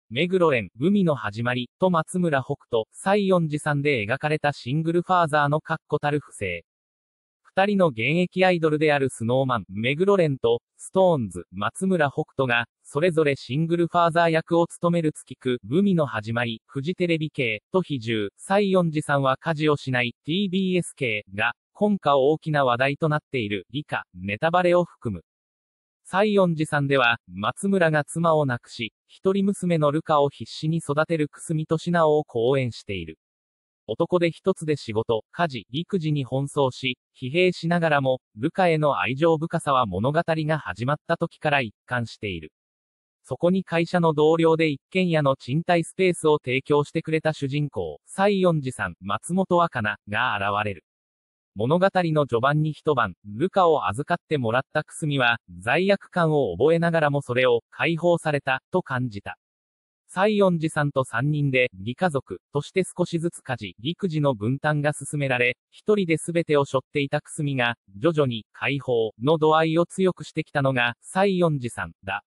目黒蓮、海の始まり、と松村北斗、西園寺さんで描かれたシングルファーザーの確固たる不正。二人の現役アイドルであるスノーマン、目黒蓮と、ストーンズ、松村北斗が、それぞれシングルファーザー役を務める月9、海の始まり、フジテレビ系、と比重、西園寺さんは家事をしない、TBS 系、が、今夏大きな話題となっている、以下、ネタバレを含む。西園寺さんでは、松村が妻を亡くし、一人娘のルカを必死に育てるくすみとしなおを好演している。男で一つで仕事、家事、育児に奔走し、疲弊しながらも、ルカへの愛情深さは物語が始まった時から一貫している。そこに会社の同僚で一軒家の賃貸スペースを提供してくれた主人公、西園寺さん、松本若菜が現れる。物語の序盤に一晩、ルカを預かってもらったくすみは、罪悪感を覚えながらもそれを、解放された、と感じた。西園寺さんと三人で、義家族、として少しずつ家事、育児の分担が進められ、一人で全てを背負っていたくすみが、徐々に、解放、の度合いを強くしてきたのが、西園寺さん、だ。